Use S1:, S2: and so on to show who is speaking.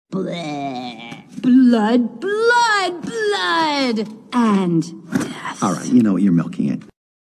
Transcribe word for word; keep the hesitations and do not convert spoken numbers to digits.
S1: Bleh. Blood, blood, blood, and death.
S2: All right, you know what, you're milking it.